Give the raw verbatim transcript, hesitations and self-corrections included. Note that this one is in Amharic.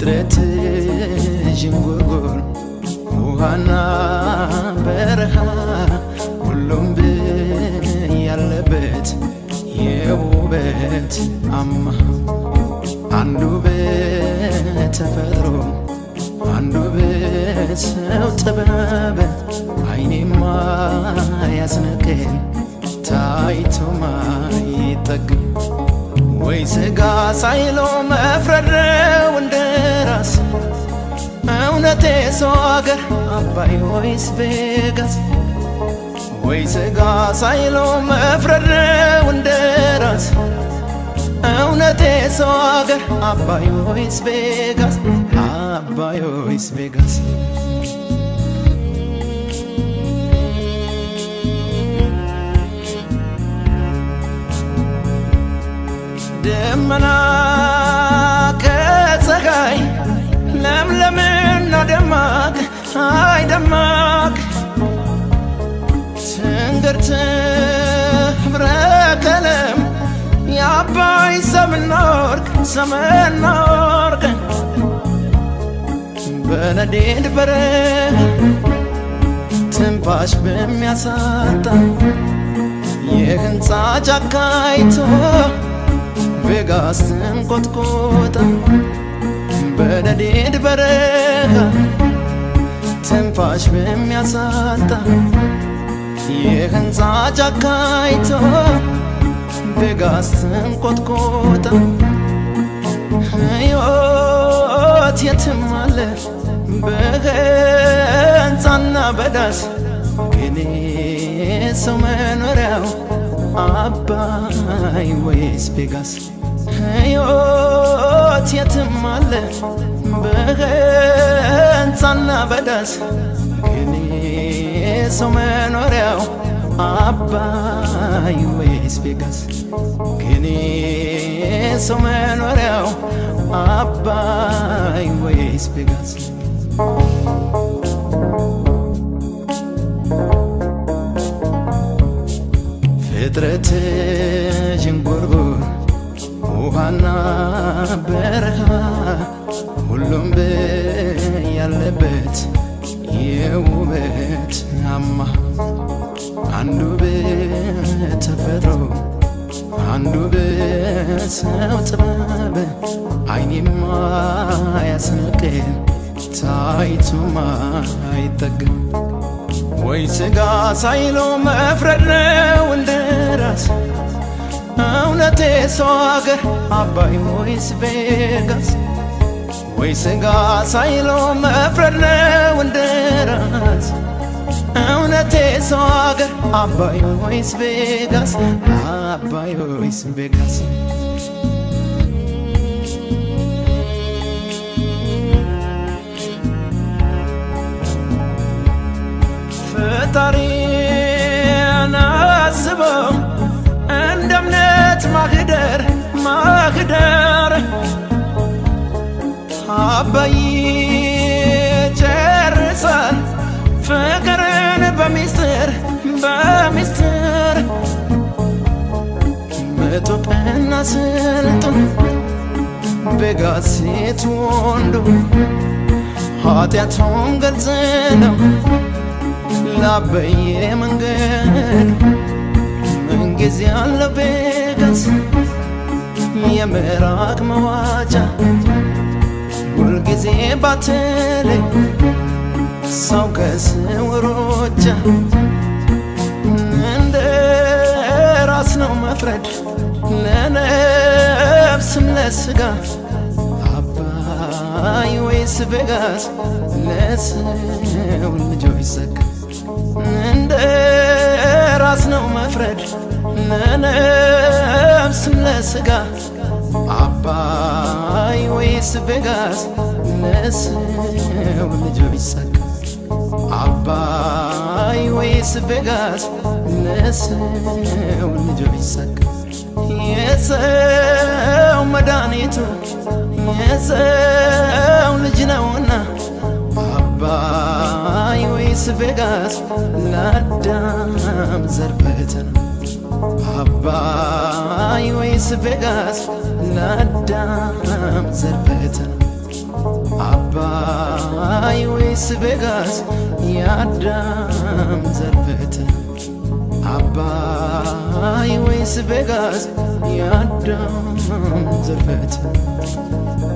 ፍጥረት ዥንጉርጉር ውሃና በረሃ ሁሉም ያለበት የውበት አማ አንዱ በተፈጥሮ አንዱ በሰው ጥበብ አይኔማ ያስነቀኝ ታይቶማ ይጠግብ ወይ ስጋ ሳይሎ መፍረድ እንደራስ እውነቴ ሰው አገር አባይ ወይስ ቬጋስ ወይ ስጋ ሳይሎ መፍረድ እንደራስ እውነቴ ሰው አገር አባይ ወይስ ቬጋስ አባይ ወይስ ቬጋስ ደመና ከፀሐይ ለምለምና ደማቅ አይ ደማቅ ትንግርት ህብረ ቀለም የአባይ ሰምና ወርቅ ሰምና ወርቅ በነዴድ በረሃ ትንፋሽ በሚያሳጣ የህንፃ ጫካይቶ ቬጋስ ትንቆጥቆጣ በነዴድ በረሃ ትንፋሽ በሚያሳጣ የህንፃ ጫካይቶ ቬጋስ ትንቆጥቆጣ ሕይወት የትም አለ በህንፃና በዳስ ግን ሰው መኖሪያው አባይ ወይስ ቬጋስ ሕይወት የትም አለ በህንፃና በዳስ ግን ሰው መኖሪያው አባይ ወይስ ቬጋስ ግን ሰው መኖሪያው አባይ ወይስ ቬጋስ ፍጥረት ዥንጉርጉር ውሃና በረሃ ሁሉም ያለበት የውበት አማ አንዱ በተፈጥሮ አንዱ በሰው ጥበብ አይኔማ ያስነቀኝ ታይቶማ አይጠግብ ወይ ስጋ ሳይሎ መፍረድ ነው እንደራስ እውነቴ ሰው አገር አባይ ወይስ ቬጋስ ወይ ስጋ ሳይሎ መፍረድ ነው እንደራስ እውነቴ ሰው አገር አባይ ወይስ ቬጋስ አባይ ወይስ ቬጋስ ፈጣሪን አስበው እንደ እምነት ማህደር ማህደር አባይ ጨርሳል ፍቅርን በሚስጥር በሚስጥር በኢትዮጵያና ስልጡን ቬጋስ ሴት ወንዱ ኃጢአቱን ግልጽ ነው ላበየ መንገድ ምንጊዜ ያለ ቬጋስ የምራቅ መዋጫ ሁልጊዜ ባትለይ ሰው ከስውሮጃ እንደ ራስ ነው መፍረድ ለነፍስም ለስጋ አባይ ወይስ ቬጋስ ለሰው ልጆች ሰጋ እንደ ራስ ነው መፍረድ ለነፍስም ለስጋ አባይ ወይስ ቬጋስ ለሰው ልጆች ሰጋ አባይ ወይስ ቬጋስ ለሰው ልጆች ሰጋ የሰው መድኃኒቱ የሰው ልጅ ነውና አባይ ወይስ ቬጋስ ለአዳም ዘር በተና አባይ ወይስ ቬጋስ ለአዳም ዘር በተና አባይ ወይስ ቬጋስ ያዳም ዘርበት አባይ ወይስ ቬጋስ ያዳም ዘርበት